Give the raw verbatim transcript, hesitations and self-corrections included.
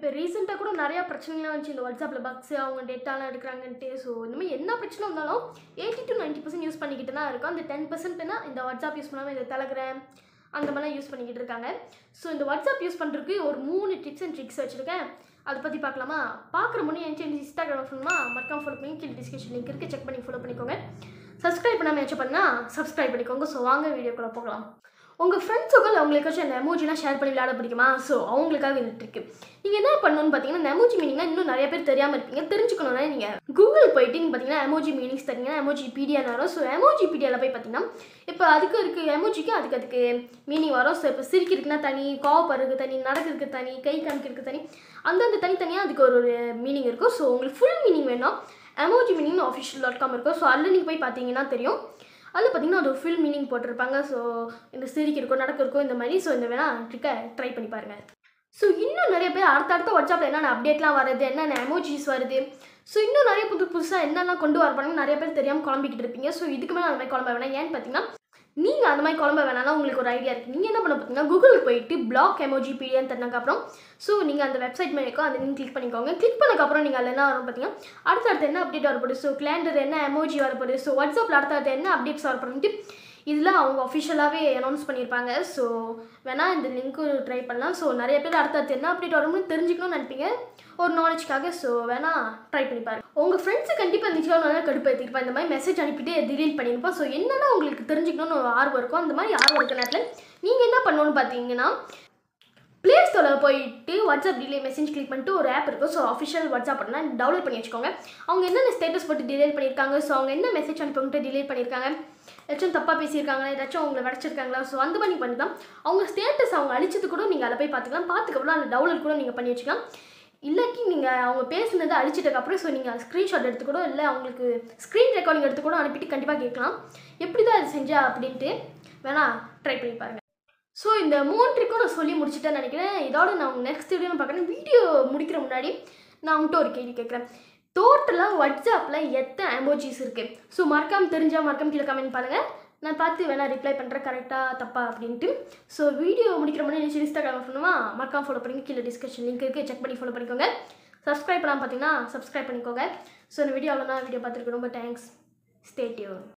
இப்போ ரீசெண்டாக கூட நிறையா பிரச்சனைலாம் வந்துச்சு இந்த வாட்ஸ்அப்பில் பக்ஸ் அவங்க டேட்டாலாம் எடுக்கிறாங்கன்ட்டு. ஸோ இனிமேல் என்ன பிரச்சனை வந்தாலும் eighty to ninety percent use பண்ணிக்கிட்டு தான் இருக்கும். அந்த டென் பர்சன்ட்னா இந்த வாட்ஸ்அப் யூஸ் பண்ணாமல் இந்த டெலகிராம் அந்த மாதிரிலாம் யூஸ் பண்ணிக்கிட்டு இருக்காங்க. ஸோ இந்த வாட்ஸ்அப் யூஸ் பண்ணுறதுக்கு ஒரு மூணு டிப்ஸ் அண்ட் ட்ரிக்ஸ் வச்சுருக்கேன். அதை பற்றி பார்க்கலாமா? பார்க்குற முன்னே என் சேனல் இன்ஸ்டாகிராம் ஃபோனுமா மறக்காம ஃபாலோ பண்ணி கீழே டிஸ்கிரிப்ஷன் லிங்க் இருக்குது, செக் பண்ணி ஃபாலோ பண்ணிக்கோங்க. சப்ஸ்கிரைப் பண்ணாமல் ஏதாச்சும் பண்ணால் சப்ஸ்கிரைப் பண்ணிக்கோங்க. ஸோ வாங்க வீடியோக்குள்ளே போகலாம். உங்கள் ஃப்ரெண்ட்ஸுக்குள்ள அவங்களுக்காச்சும் அந்த எமோஜிலாம் ஷேர் பண்ணி விளையாட பிடிக்குமா? ஸோ அவங்களுக்காக இது ட்ரிக்கு. நீங்கள் என்ன பண்ணணும்னு பார்த்தீங்கன்னா, இந்த எமோஜி மீனிங்னா இன்னும் நிறைய பேர் தெரியாமல் இருப்பீங்க. தெரிஞ்சுக்கணும்னா நீங்கள் கூகுள் போயிட்டு நீங்கள் பார்த்தீங்கன்னா எமோஜி மீனிங்ஸ் தரீங்கன்னா எமோஜி பீடியான்னு வரும். ஸோ எமோஜி பீடியாவில் போய் பார்த்தீங்கன்னா இப்போ அதுக்கு இருக்குது எமோஜிக்கு அதுக்கு அதுக்கு மீனிங் வரும். ஸோ இப்போ சிரிக்கிறதுக்குனா தனி, கோவப்படுறதுக்கு தனி, நடக்கிறதுக்கு தனி, கை காமிக்கிறதுக்கு தனி, அந்தந்த தனித்தனியாக அதுக்கு ஒரு ஒரு மீனிங் இருக்கும். ஸோ உங்களுக்கு ஃபுல் மீனிங் வேணும் எமோஜி மீனிங்னு ஆஃபிஷியல் டாட் காம் இருக்கும். ஸோ அதில் நீங்கள் போய் பார்த்தீங்கன்னா தெரியும். அதில் பார்த்தீங்கன்னா அது ஃபுல் மீனிங் போட்டிருப்பாங்க. ஸோ இந்த சிரிக்கிறக்கோ நடக்கிறக்கோ இந்த மாதிரி. ஸோ இந்த வேணால் ட்ரிக்கை ட்ரை பண்ணி பாருங்கள். ஸோ இன்னும் நிறைய பேர் அடுத்தடுத்த வாட்ஸ்அப்பில் என்னென்ன அப்டேட்லாம் வருது, என்னென்ன எமோஜிஸ் வருது, ஸோ இன்னும் நிறைய புது புதுசாக என்னெல்லாம் கொண்டு வரப்பாங்க நிறைய பேர் தெரியாமல் குழம்பிக்கிட்டு இருப்பீங்க. ஸோ இதுக்கு மேலே அந்த மாதிரி குழம்ப வேணாம். ஏன்னு பார்த்தீங்கன்னா நீங்கள் அந்த மாதிரி குழம்ப வேணாம்னா உங்களுக்கு ஒரு ஐடியா இருக்குது. நீங்கள் என்ன பண்ண பார்த்தீங்கன்னா கூகுள் போயிட்டு பிளாக் எமோஜி பீடியான்னு தந்ததுக்கப்புறம் ஸோ நீங்கள் அந்த வெப்சைட் மேலே இருக்கோ அந்த லிங்க் கிளிக் பண்ணிக்கோங்க. கிளிக் பண்ணக்கப்புறம் நீங்கள் அதில் என்ன வரும் பார்த்தீங்கன்னா அடுத்தடுத்து என்ன அப்டேட் வரப்போகுது, ஸோ கேலண்டர் என்ன எமோஜி வரப்போகுது, ஸோ வாட்ஸ்அப்பில் அடுத்தடுத்து என்ன அப்டேட்ஸ் வரப்போகுதுன்ட்டு இதில் அவங்க அஃபிஷியலாகவே அனௌன்ஸ் பண்ணியிருப்பாங்க. ஸோ வேணால் இந்த லிங்க்கு ட்ரை பண்ணலாம். ஸோ நிறைய பேர் அடுத்தடுத்து என்ன அப்டேட் வரும்னு தெரிஞ்சுக்கணும்னு நினைப்பீங்க ஒரு நாலேஜ்க்காக. ஸோ வேணால் ட்ரை பண்ணி பாருங்கள். உங்கள் ஃப்ரெண்ட்ஸு கண்டிப்பாக இருந்துச்சுன்னா நல்லா கடுப்பு ஏற்றிருப்பா. இந்த மாதிரி மெசேஜ் அனுப்பிட்டு டிலீட் பண்ணியிருப்போம். ஸோ என்னென்னா உங்களுக்கு தெரிஞ்சுக்கணும்னு ஒரு ஆர்வம் இருக்கும். அந்த மாதிரி ஆர்வம் இருக்க நேரத்தில் நீங்கள் என்ன பண்ணணும்னு பார்த்தீங்கன்னா ப்ளே ஸ்டோரில் போயிட்டு வாட்ஸ்அப் டிலே மெசேஜ் கிளிக் பண்ணிட்டு ஒரு ஆப் இருக்கும். ஸோ அஃபிஷியல் வாட்ஸ்அப் அப்படின்னா டவுன்லோட் பண்ணி வச்சுக்கோங்க. அவங்க என்னென்ன ஸ்டேட்டஸ் போட்டு டிலேட் பண்ணியிருக்காங்க, ஸோ அவங்க என்ன மெசேஜ் அனுப்பிட்டு டிலேட் பண்ணியிருக்காங்க, ஏதாச்சும் தப்பாக பேசியிருக்காங்களா, ஏதாச்சும் அவங்களை வடைச்சிருக்காங்களா, ஸோ அந்த மாதிரி பண்ணி தான் அவங்க ஸ்டேட்டஸ் அவங்க அழிச்சது கூட நீங்கள் அதை போய் பார்த்துக்கலாம். பார்த்துக்கப்புறம் அந்த டவுன்லோட் கூட நீங்கள் பண்ணி வச்சுக்கலாம். இல்லாட்டி நீங்கள் அவங்க பேசுனதை அழிச்சிட்டக்கப்புறம் ஸோ நீங்கள் ஸ்க்ரீன்ஷாட் எடுத்து கூட இல்லை அவங்களுக்கு ஸ்க்ரீன் ரெக்கார்டிங் எடுத்து கூட அனுப்பிட்டு கண்டிப்பாக கேட்கலாம் எப்படி தான் அது செஞ்சா அப்படின்ட்டு. வேணால் ட்ரை பண்ணி பாருங்கள். ஸோ இந்த மூணு ட்ரிக்கும் நான் சொல்லி முடிச்சுட்டேன்னு நினைக்கிறேன். இதோட நான் உங்கள் நெக்ஸ்ட் வீடியோ பார்க்குறேன். வீடியோ முடிக்கிற முன்னாடி நான் உங்கள்கிட்ட ஒரு கேள்வி கேட்குறேன். டோட்டலாக வாட்ஸ்அப்பில் எத்தனை எமோஜிஸ் இருக்குது? ஸோ மறக்காமல் தெரிஞ்சால் மறக்காம கீழே கமெண்ட் பண்ணுங்கள். நான் பார்த்து வேணால் ரிப்ளை பண்ணுறேன் கரெக்டாக தப்பா அப்படின்ட்டு. ஸோ வீடியோ முடிக்கிற முன்னாடி நினச்சி இன்ஸ்டாகிராம் பண்ணுமா மறக்காம ஃபாலோ பண்ணி கீழே டிஸ்கிரிப்ஷன் லிங்க் இருக்குது, செக் பண்ணி ஃபாலோ பண்ணிக்கோங்க. சப்ஸ்கிரைப் பண்ணாமல் பார்த்தீங்கன்னா சப்ஸ்கிரைப் பண்ணிக்கோங்க. ஸோ இந்த வீடியோ அவ்வளோதான். வீடியோ பார்த்துருக்கு ரொம்ப தேங்க்ஸ். Stay tune.